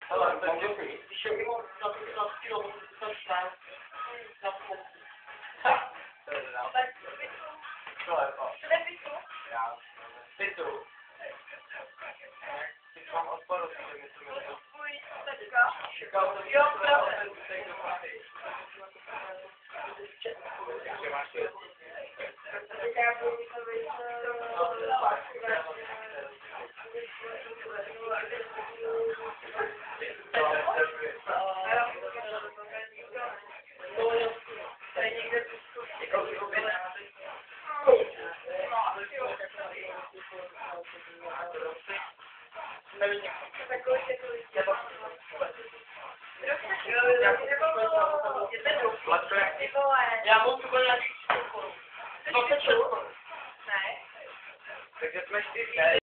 Allora, dicevo, no, stilo sostanza. Petro. Diciamo, poi lo si mette meglio. Ja molto bella di perché